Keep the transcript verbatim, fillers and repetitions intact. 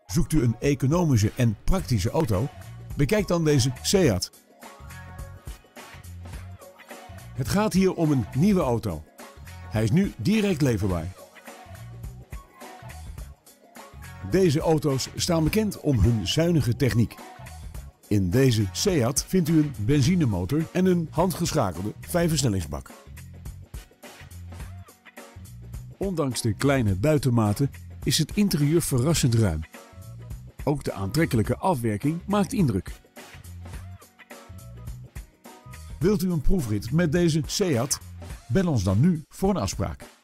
Zoekt u een economische en praktische auto? Bekijk dan deze Seat. Het gaat hier om een nieuwe auto. Hij is nu direct leverbaar. Deze auto's staan bekend om hun zuinige techniek. In deze Seat vindt u een benzinemotor en een handgeschakelde vijfversnellingsbak. Ondanks de kleine buitenmaten is het interieur verrassend ruim. Ook de aantrekkelijke afwerking maakt indruk. Wilt u een proefrit met deze Seat? Bel ons dan nu voor een afspraak.